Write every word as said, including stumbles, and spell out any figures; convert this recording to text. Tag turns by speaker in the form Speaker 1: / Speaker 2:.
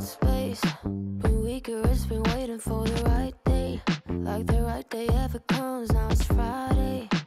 Speaker 1: space. Been weaker, it's been waiting for the right day. Like the right day ever comes, now it's Friday.